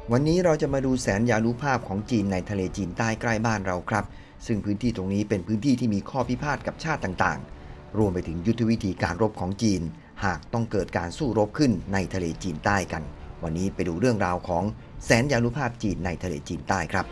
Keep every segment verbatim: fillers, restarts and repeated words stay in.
วันนี้เราจะมาดูแสนยานุภาพของจีนในทะเลจีนใต้ใกล้บ้านเราครับซึ่งพื้นที่ตรงนี้เป็นพื้นที่ที่มีข้อพิพาทกับชาติต่างๆรวมไปถึงยุทธวิธีการรบของจีนหากต้องเกิดการสู้รบขึ้นในทะเลจีนใต้กันวันนี้ไปดูเรื่องราวของแสนยานุภาพจีนในทะเลจีนใต้ครับ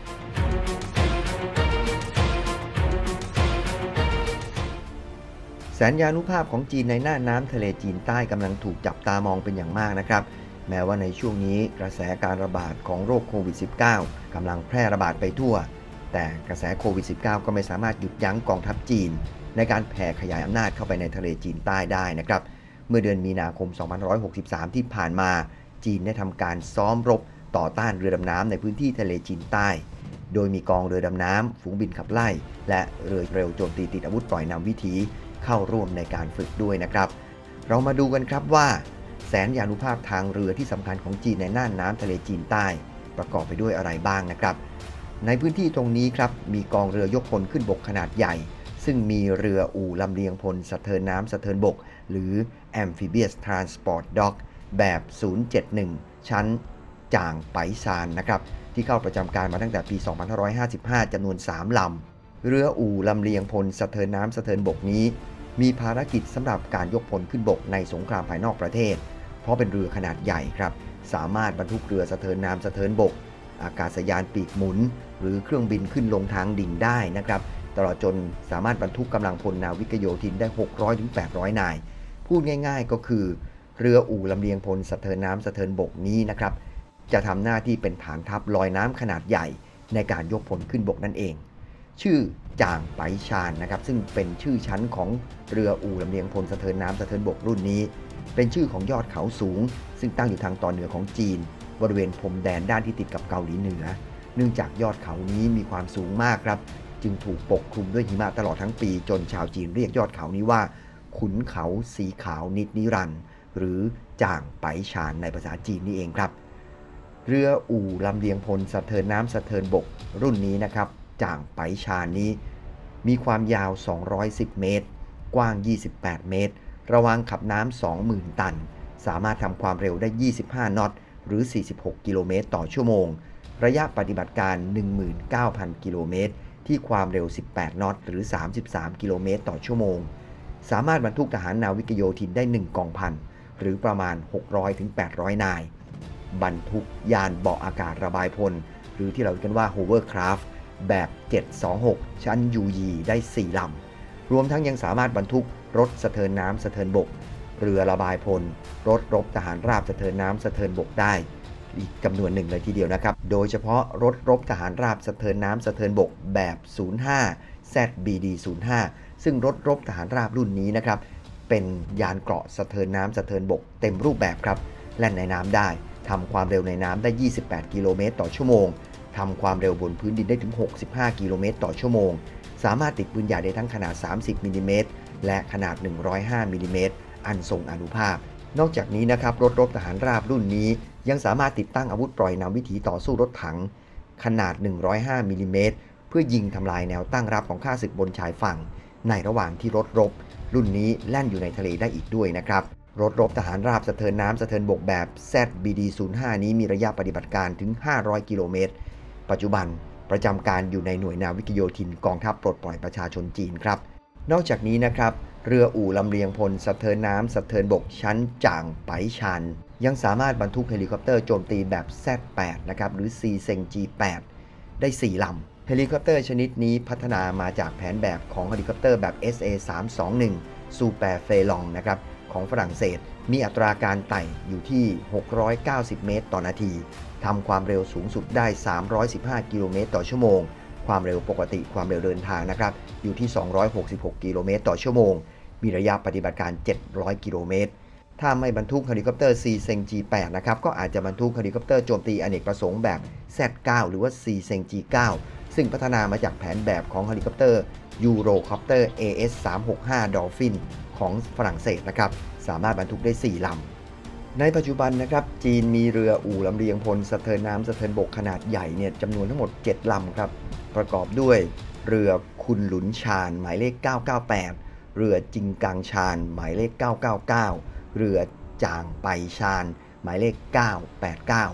แสนยานุภาพของจีนในน่านน้ำทะเลจีนใต้กำลังถูกจับตามองเป็นอย่างมากนะครับแม้ว่าในช่วงนี้กระแสการระบาดของโรคโควิด สิบเก้า กำลังแพร่ระบาดไปทั่วแต่กระแสโควิด สิบเก้า ก็ไม่สามารถหยุดยั้งกองทัพจีนในการแผ่ขยายอำนาจเข้าไปในทะเลจีนใต้ได้นะครับเมื่อเดือนมีนาคม สองพันห้าร้อยหกสิบสาม ที่ผ่านมาจีนได้ทำการซ้อมรบต่อต้านเรือดำน้ำในพื้นที่ทะเลจีนใต้โดยมีกองเรือดำน้ำฝูงบินขับไล่และเรือเร็วโจมตีติดอาวุธปล่อยนำวิถีเข้าร่วมในการฝึกด้วยนะครับเรามาดูกันครับว่าแสนยานุภาพทางเรือที่สำคัญของจีนในน่านน้ำทะเลจีนใต้ประกอบไปด้วยอะไรบ้างนะครับในพื้นที่ตรงนี้ครับมีกองเรือยกพลขึ้นบกขนาดใหญ่ซึ่งมีเรืออู่ลำเลียงพลสะเทินน้ำสะเทินบกหรือ Amphibious Transport Dock แบบ ศูนย์ เจ็ด หนึ่ง ชั้นจ่างไปซานนะครับที่เข้าประจำการมาตั้งแต่ปี สองพันห้าร้อยห้าสิบห้า จำนวน สาม ลำเรืออู่ลำเลียงพลสะเทินน้ำสะเทินบกนี้มีภารกิจสำหรับการยกพลขึ้นบกในสงครามภายนอกประเทศเพราะเป็นเรือขนาดใหญ่ครับสามารถบรรทุกเรือสะเทินน้ำสะเทินบกอากาศยานปีกหมุนหรือเครื่องบินขึ้นลงทางดิ่งได้นะครับตลอดจนสามารถบรรทุกกำลังพลนาวิกโยธินได้ หกร้อยถึงแปดร้อย นายพูดง่ายๆก็คือเรืออู่ลำเลียงพลสะเทินน้ำสะเทินบกนี้นะครับจะทำหน้าที่เป็นฐานทัพลอยน้ำขนาดใหญ่ในการยกพลขึ้นบกนั่นเองชื่อจ่างไปชานนะครับซึ่งเป็นชื่อชั้นของเรืออู่ลำเลียงพลสะเทินน้ำสะเทินบกรุ่นนี้เป็นชื่อของยอดเขาสูงซึ่งตั้งอยู่ทางตอนเหนือของจีนบริเวณพรมแดนด้านที่ติดกับเกาหลีเหนือเนื่องจากยอดเขานี้มีความสูงมากครับจึงถูกปกคลุมด้วยหิมะตลอดทั้งปีจนชาวจีนเรียกยอดเขานี้ว่าขุนเขาสีขาวนิดนิรันดร์หรือจ่างไปชานในภาษาจีนนี่เองครับเรืออู่ลำเลียงพลสะเทินน้ำสะเทินบกรุ่นนี้นะครับจ่างไปชานนี้มีความยาวสองร้อยสิบเมตรกว้างยี่สิบแปดเมตรระวางขับน้ำ สองหมื่น ตันสามารถทำความเร็วได้ยี่สิบห้านอตหรือสี่สิบหกกิโลเมตรต่อชั่วโมงระยะปฏิบัติการ หนึ่งหมื่นเก้าพัน กิโลเมตรที่ความเร็วสิบแปดนอตหรือสามสิบสามกิโลเมตรต่อชั่วโมงสามารถบรรทุกทหารนาวิกโยธินได้หนึ่งกองพันหรือประมาณหกร้อยถึงแปดร้อยนายบรรทุกยานเบาะอากาศระบายพลหรือที่เราเรียกกันว่า Hovercraft แบบ เจ็ดสองหก ชั้น ยู อี ได้สี่ลำรวมทั้งยังสามารถบรรทุกรถสะเทินน้ำสะเทินบกเรือระบายพลรถรบทหารราบสะเทินน้ำสะเทินบกได้อีกจำนวนหนึ่งเลยทีเดียวนะครับโดยเฉพาะรถรบทหารราบสะเทินน้ำสะเทินบกแบบ ศูนย์ ห้า แซด บี ดี ศูนย์ ห้า ซึ่งรถรบทหารราบรุ่นนี้นะครับเป็นยานเกราะสะเทินน้ำสะเทินบกเต็มรูปแบบครับแล่นในน้ำได้ทำความเร็วในน้ำได้ยี่สิบแปดกิโลเมตรต่อชั่วโมงทำความเร็วบนพื้นดินได้ถึงหกสิบห้ากิโลเมตรต่อชั่วโมงสามารถติดปืนใหญ่ได้ทั้งขนาดสามสิบมิลลิเมตรและขนาดหนึ่งร้อยห้ามิลลิเมตรอันทรงอานุภาพนอกจากนี้นะครับรถรบทหารราบรุ่นนี้ยังสามารถติดตั้งอาวุธปล่อยนำวิถีต่อสู้รถถังขนาดหนึ่งร้อยห้ามิลลิเมตรเพื่อยิงทำลายแนวตั้งรับของข้าศึกบนชายฝั่งในระหว่างที่รถรบรุ่นนี้แล่นอยู่ในทะเลได้อีกด้วยนะครับรถรบทหารราบสะเทินน้ำสะเทินบกแบบ แซด บี ดี ศูนย์ ห้า นี้มีระยะปฏิบัติการถึงห้าร้อยกิโลเมตรปัจจุบันประจำการอยู่ในหน่วยนาวิกโยธินกองทัพปลดปล่อยประชาชนจีนครับนอกจากนี้นะครับเรืออู่ลำเลียงพลสะเทินน้ำสะเทินบกชั้นจ่างไปชานยังสามารถบรรทุกเฮลิคอปเตอร์โจมตีแบบ แซด แปด นะครับหรือ ซี เซง จี แปด ได้สี่ลำเฮลิคอปเตอร์ชนิดนี้พัฒนามาจากแผนแบบของเฮลิคอปเตอร์แบบ เอส เอ สามสองหนึ่ง Super Phelan นะครับของฝรั่งเศสมีอัตราการไต่อยู่ที่หกร้อยเก้าสิบเมตรต่อนาทีทำความเร็วสูงสุดได้สามร้อยสิบห้ากิโลเมตรต่อชั่วโมงความเร็วปกติความเร็วเดินทางนะครับอยู่ที่สองร้อยหกสิบหกกิโลเมตรต่อชั่วโมงมีระยะปฏิบัติการเจ็ดร้อยกิโลเมตรถ้าไม่บรรทุกเฮลิคอปเตอร์ ซี เซง จี แปด นะครับก็อาจจะบรรทุกเฮลิคอปเตอร์โจมตีอเนกประสงค์แบบ แซด เก้า หรือว่า ซี เซง จี เก้า ซึ่งพัฒนามาจากแผนแบบของเฮลิคอปเตอร์ Eurocopter เอ เอส สามหกห้า Dolphin ของฝรั่งเศสนะครับสามารถบรรทุกได้สี่ลำในปัจจุบันนะครับจีนมีเรืออู่ลำเลียงพลสะเทินน้ำสะเทินบกขนาดใหญ่เนี่ยจำนวนทั้งหมดเจ็ดลำครับประกอบด้วยเรือคุนหลุนชานหมายเลขเก้าเก้าแปดเรือจิงกังชานหมายเลขเก้าเก้าเก้าเรือจ่างไปชานหมายเลขเก้าแปดเก้า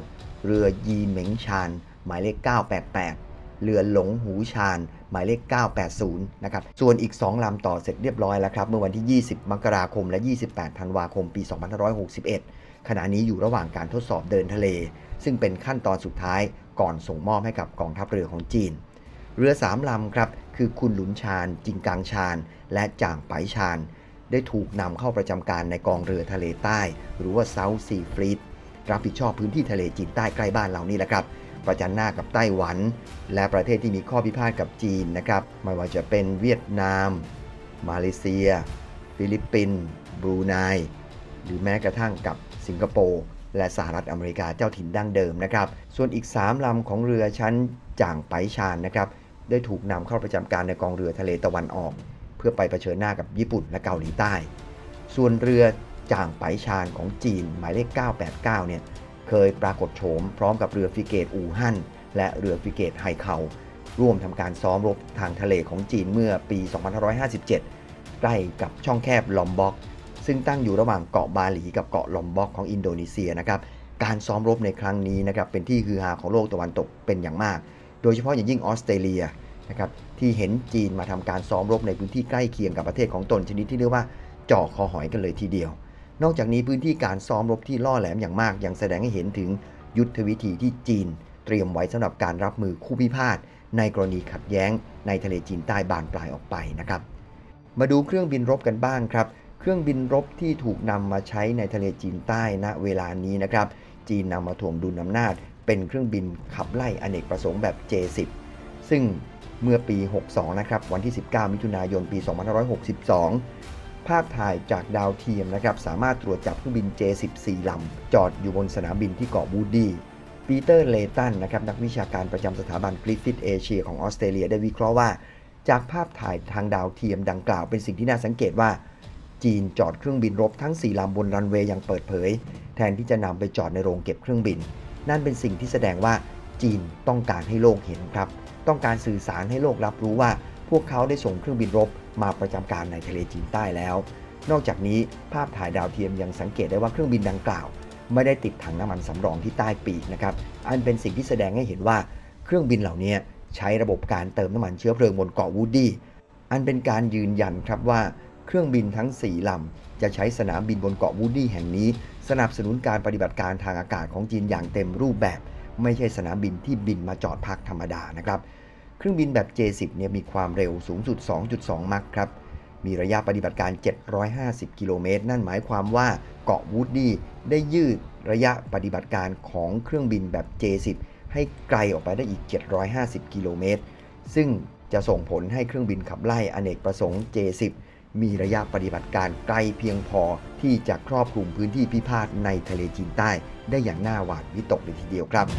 เรือยีเหม็งชานหมายเลขเก้าแปดแปดเรือหลงหูชานหมายเลขเก้าแปดศูนย์นะครับส่วนอีกสองลำต่อเสร็จเรียบร้อยแล้วครับเมื่อวันที่ยี่สิบมกราคมและยี่สิบแปดธันวาคมปีสองพันห้าร้อยหกสิบเอ็ดขณะนี้อยู่ระหว่างการทดสอบเดินทะเลซึ่งเป็นขั้นตอนสุดท้ายก่อนส่งมอบให้กับกองทัพเรือของจีนเรือสามลำครับคือคุณหลุนชานจิงกังชานและจ่างไปชานได้ถูกนำเข้าประจำการในกองเรือทะเลใต้หรือว่า South Sea Fleet รับผิดชอบพื้นที่ทะเลจีนใต้ใกล้บ้านเรานี่แหละครับประจันหน้ากับไต้หวันและประเทศที่มีข้อพิพาทกับจีนนะครับไม่ว่าจะเป็นเวียดนามมาเลเซียฟิลิปปินส์บรูไนหรือแม้กระทั่งกับสิงคโปร์และสหรัฐอเมริกาเจ้าถิ่นดั้งเดิมนะครับส่วนอีกสามลำของเรือชั้นจ่างไปชานนะครับได้ถูกนำเข้าประจำการในกองเรือทะเลตะวันออกเพื่อไปเผชิญหน้ากับญี่ปุ่นและเกาหลีใต้ส่วนเรือจ่างไปชานของจีนหมายเลขเก้าแปดเก้าเนี่ยเคยปรากฏโฉมพร้อมกับเรือฟริเกตอู่ฮั่นและเรือฟริเกตไฮเขาร่วมทำการซ้อมรบทางทะเลของจีนเมื่อปีสองพันห้าร้อยห้าสิบเจ็ดใกล้กับช่องแคบลอมบ็อกซึ่งตั้งอยู่ระหว่างเกาะบาหลีกับเกาะลอมบ็อกของอินโดนีเซียนะครับการซ้อมรบในครั้งนี้นะครับเป็นที่ฮือฮาของโลกตะวันตกเป็นอย่างมากโดยเฉพาะอย่างยิ่งออสเตรเลียนะครับที่เห็นจีนมาทำการซ้อมรบในพื้นที่ใกล้เคียงกับประเทศของตนชนิดที่เรียกว่าเจาะคอหอยกันเลยทีเดียวนอกจากนี้พื้นที่การซ้อมรบที่ล่อแหลมอย่างมากยังแสดงให้เห็นถึงยุทธวิธีที่จีนเตรียมไว้สำหรับการรับมือคู่พิพาทในกรณีขัดแย้งในทะเลจีนใต้บานปลายออกไปนะครับมาดูเครื่องบินรบกันบ้างครับเครื่องบินรบที่ถูกนำมาใช้ในทะเลจีนใต้ณเวลานี้นะครับจีนนำมาถ่วงดุลอำนาจเป็นเครื่องบินขับไล่อเนกประสงค์แบบ เจ สิบ ซึ่งเมื่อปีหกสิบสองนะครับวันที่สิบเก้ามิถุนายนปีสองพันห้าร้อยหกสิบสองภาพถ่ายจากดาวเทียมนะครับสามารถตรวจจับเครื่องบิน เจ สิบ สี่ ลำจอดอยู่บนสนามบินที่เกาะวูดดี้ปีเตอร์เลตันนะครับนักวิชาการประจำสถาบันกริฟฟิธเอเชียของออสเตรเลียได้วิเคราะห์ว่าจากภาพถ่ายทางดาวเทียมดังกล่าวเป็นสิ่งที่น่าสังเกตว่าจีนจอดเครื่องบินรบทั้งสี่ลำบนรันเวย์อย่างเปิดเผยแทนที่จะนำไปจอดในโรงเก็บเครื่องบินนั่นเป็นสิ่งที่แสดงว่าจีนต้องการให้โลกเห็นครับต้องการสื่อสารให้โลกรับรู้ว่าพวกเขาได้ส่งเครื่องบินรบมาประจำการในทะเลจีนใต้แล้วนอกจากนี้ภาพถ่ายดาวเทียมยังสังเกตได้ว่าเครื่องบินดังกล่าวไม่ได้ติดถังน้ำมันสำรองที่ใต้ปีกนะครับอันเป็นสิ่งที่แสดงให้เห็นว่าเครื่องบินเหล่านี้ใช้ระบบการเติมน้ำมันเชื้อเพลิงบนเกาะวูดดี้อันเป็นการยืนยันครับว่าเครื่องบินทั้งสี่ลำจะใช้สนามบินบนเกาะวูดดี้แห่งนี้สนับสนุนการปฏิบัติการทางอากาศของจีนอย่างเต็มรูปแบบไม่ใช่สนามบินที่บินมาจอดพักธรรมดานะครับเครื่องบินแบบ เจ สิบ เนี่ยมีความเร็วสูงสุด สองจุดสอง มัคครับมีระยะปฏิบัติการเจ็ดร้อยห้าสิบกิโลเมตรนั่นหมายความว่าเกาะวูดดี้ได้ยืดระยะปฏิบัติการของเครื่องบินแบบ เจ สิบ ให้ไกลออกไปได้อีกเจ็ดร้อยห้าสิบกิโลเมตรซึ่งจะส่งผลให้เครื่องบินขับไล่อเนกประสงค์ เจ สิบ มีระยะปฏิบัติการไกลเพียงพอที่จะครอบคลุมพื้นที่พิพาทในทะเลจีนใต้ได้อย่างน่าหวาดวิตกเลยทีเดียวครับ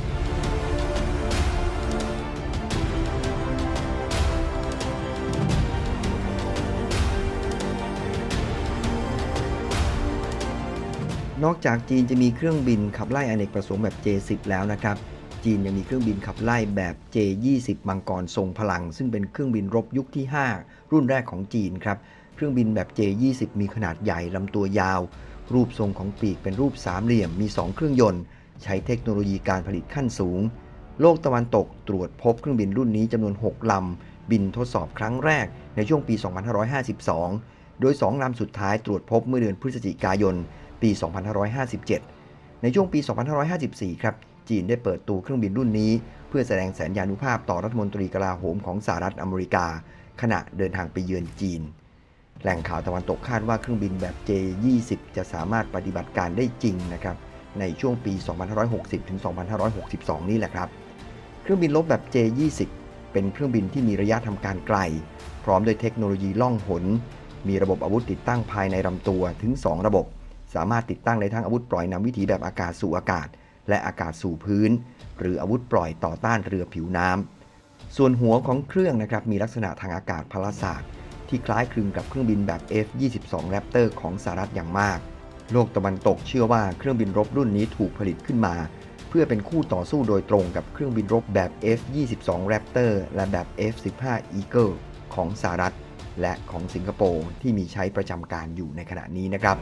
นอกจากจีนจะมีเครื่องบินขับไล่อเนกประสงค์แบบ เจ สิบ แล้วนะครับจีนยังมีเครื่องบินขับไล่แบบ เจ ยี่สิบ มังกรทรงพลังซึ่งเป็นเครื่องบินรบยุคที่ห้ารุ่นแรกของจีนครับเครื่องบินแบบ เจ ยี่สิบ มีขนาดใหญ่ลำตัวยาวรูปทรงของปีกเป็นรูปสามเหลี่ยมมีสองเครื่องยนต์ใช้เทคโนโลยีการผลิตขั้นสูงโลกตะวันตกตรวจพบเครื่องบินรุ่นนี้จำนวนหกลำบินทดสอบครั้งแรกในช่วงปีสองพันห้าร้อยห้าสิบสองโดยสองลำสุดท้ายตรวจพบเมื่อเดือนพฤศจิกายนปีสองพันห้าร้อยห้าสิบเจ็ดในช่วงปีสองพันห้าร้อยห้าสิบสี่ครับจีนได้เปิดตัวเครื่องบินรุ่นนี้เพื่อแสดงสัญญานุภาพต่อรัฐมนตรีกลาโหมของสหรัฐอเมริกาขณะเดินทางไปเยือนจีนแหล่งข่าวตะวันตกคาดว่าเครื่องบินแบบ เจ ยี่สิบ จะสามารถปฏิบัติการได้จริงนะครับในช่วงปี สองพันห้าร้อยหกสิบ ถึง สองพันห้าร้อยหกสิบสอง นี่แหละครับเครื่องบินรบแบบ เจ ยี่สิบ เป็นเครื่องบินที่มีระยะทำการไกลพร้อมด้วยเทคโนโลยีล่องหนมีระบบอาวุธติดตั้งภายในลำตัวถึงสองระบบสามารถติดตั้งได้ทั้งอาวุธปล่อยนำวิถีแบบอากาศสู่อากาศและอากาศสู่พื้นหรืออาวุธปล่อยต่อต้านเรือผิวน้ำส่วนหัวของเครื่องนะครับมีลักษณะทางอากาศพลศาสตร์ที่คล้ายคลึงกับเครื่องบินแบบ เอฟ ยี่สิบสอง Raptor ของสหรัฐอย่างมากโลกตะวันตกเชื่อว่าเครื่องบินรบรุ่นนี้ถูกผลิตขึ้นมาเพื่อเป็นคู่ต่อสู้โดยตรงกับเครื่องบินรบแบบ เอฟ ยี่สิบสอง Raptor และแบบ เอฟ สิบห้า Eagle ของสหรัฐและของสิงคโปร์ที่มีใช้ประจำการอยู่ในขณะนี้นะครับ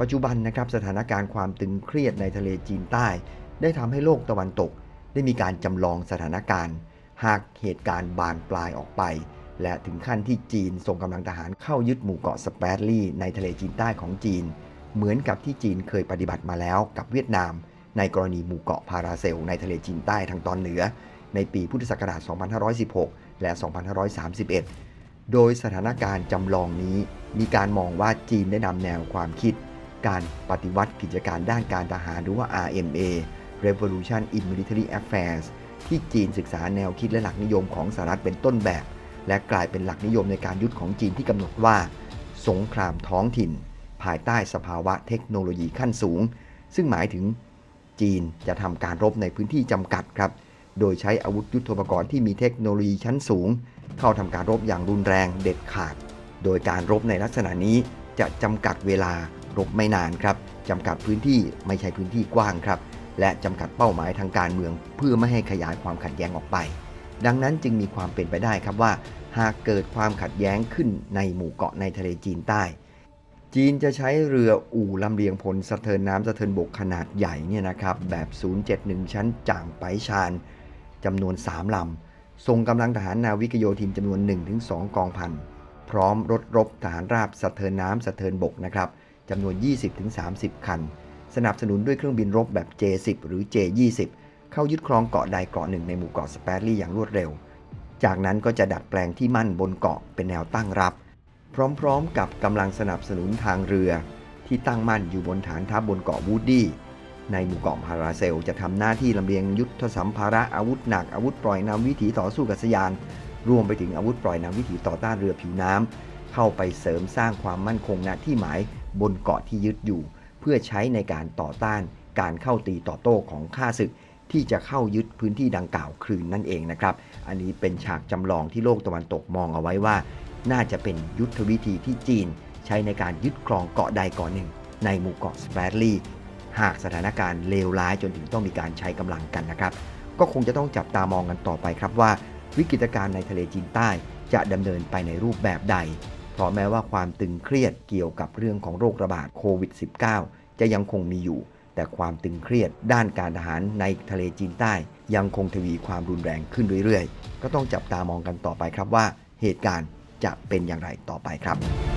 ปัจจุบันนะครับสถานการณ์ความตึงเครียดในทะเลจีนใต้ได้ทำให้โลกตะวันตกได้มีการจำลองสถานการณ์หากเหตุการณ์บานปลายออกไปและถึงขั้นที่จีนส่งกำลังทหารเข้ายึดหมู่เกาะสเปรดลี่ในทะเลจีนใต้ของจีนเหมือนกับที่จีนเคยปฏิบัติมาแล้วกับเวียดนามในกรณีหมู่เกาะพาราเซลในทะเลจีนใต้ทางตอนเหนือในปีพุทธศักราช สองพันห้าร้อยสิบหก และ สองพันห้าร้อยสามสิบเอ็ด โดยสถานการณ์จำลองนี้มีการมองว่าจีนได้นำแนวความคิดการปฏิวัติกิจการด้านการทหารหรือว่า อาร์ เอ็ม เอ Revolution in Military Affairs ที่จีนศึกษาแนวคิดและหลักนิยมของสหรัฐเป็นต้นแบบและกลายเป็นหลักนิยมในการยุทธของจีนที่กำหนดว่าสงครามท้องถิ่นภายใต้สภาวะเทคโนโลยีขั้นสูงซึ่งหมายถึงจีนจะทำการรบในพื้นที่จำกัดครับโดยใช้อาวุธยุทโธปกรณ์ที่มีเทคโนโลยีชั้นสูงเข้าทำการรบอย่างรุนแรงเด็ดขาดโดยการรบในลักษณะนี้จะจำกัดเวลารบไม่นานครับจำกัดพื้นที่ไม่ใช่พื้นที่กว้างครับและจำกัดเป้าหมายทางการเมืองเพื่อไม่ให้ขยายความขัดแย้งออกไปดังนั้นจึงมีความเป็นไปได้ครับว่าหากเกิดความขัดแย้งขึ้นในหมู่เกาะในทะเลจีนใต้จีนจะใช้เรืออู่ลำเลียงพลสะเทินน้ำสะเทินบกขนาดใหญ่เนี่ยนะครับแบบ ศูนย์เจ็ดหนึ่ง ชั้นจ่างไปชานจำนวนสามลำส่งกำลังทหารนาวิกโยธินจำนวน หนึ่งถึงสอง กองพันพร้อมรถรบทหารราบสะเทินน้ำสะเทินบกนะครับจำนวน ยี่สิบถึงสามสิบ คันสนับสนุนด้วยเครื่องบินรบแบบ เจ สิบ หรือ เจ ยี่สิบ เข้ายึดครองเกาะใดเกาะหนึ่งในหมู่เกาะสเปรดลี่อย่างรวดเร็วจากนั้นก็จะดัดแปลงที่มั่นบนเกาะเป็นแนวตั้งรับพร้อมๆกับกำลังสนับสนุนทางเรือที่ตั้งมั่นอยู่บนฐานทัพบนเกาะวูดดี้ในหมู่เกาะพาราเซลจะทำหน้าที่ลำเลียงยุทธสัมภาระอาวุธหนักอาวุธปล่อยนำวิถีต่อสู้กับสยานรวมไปถึงอาวุธปล่อยนำวิถีต่อต้านเรือผิวน้ำเข้าไปเสริมสร้างความมั่นคงณที่หมายบนเกาะที่ยึดอยู่เพื่อใช้ในการต่อต้านการเข้าตีต่อโต้ของข้าศึกที่จะเข้ายึดพื้นที่ดังกล่าวคืนนั่นเองนะครับอันนี้เป็นฉากจำลองที่โลกตะวันตกมองเอาไว้ว่าน่าจะเป็นยุทธวิธีที่จีนใช้ในการยึดครองเกาะใดเกาะหนึ่งในหมู่เกาะสเปรดลี่หากสถานการณ์เลวร้ายจนถึงต้องมีการใช้กำลังกันนะครับก็คงจะต้องจับตามองกันต่อไปครับว่าวิกฤตการณ์ในทะเลจีนใต้จะดำเนินไปในรูปแบบใดเพราะแม้ว่าความตึงเครียดเกี่ยวกับเรื่องของโรคระบาดโควิด สิบเก้า จะยังคงมีอยู่แต่ความตึงเครียดด้านการทหารในทะเลจีนใต้ยังคงทวีความรุนแรงขึ้นเรื่อยๆก็ต้องจับตามองกันต่อไปครับว่าเหตุการณ์จะเป็นอย่างไรต่อไปครับ